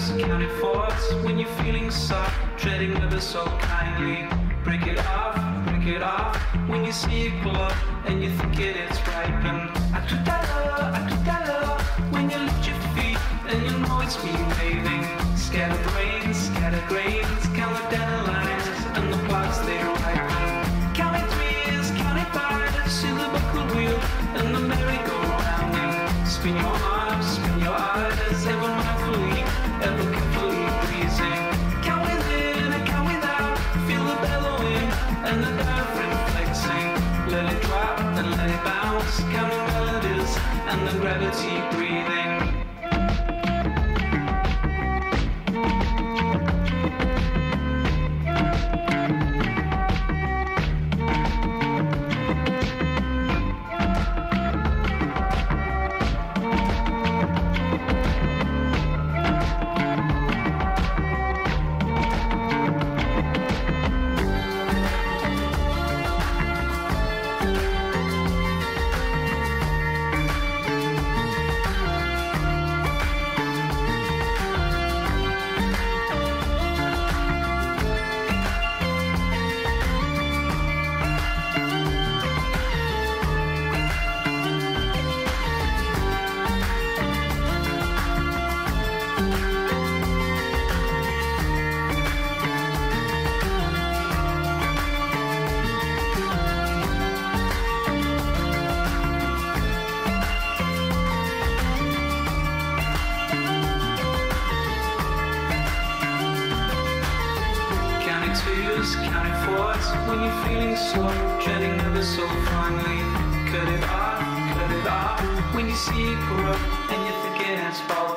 twos, counting fours when you're feeling soft, treading ever so kindly. Break it off when you see it glow and you think it's ripened. Akudala, when you lift your feet and you know it's me waving. Scatter brains, count the dandelions and the blocks they ripen. Counting threes, counting fives, see the buckle wheel and the merry-go-rounding. Spin your arms, spin your eyes, ever mindfully, ever carefully breezing. Count within and count without, feel the bellowing and the diaphragm flexing. Let it drop and let it bounce, counting melodies and the gravity breathing. Counting fours when you're feeling slow, treading ever so finely. Cut it off when you see it grow and you're thinking it's fall.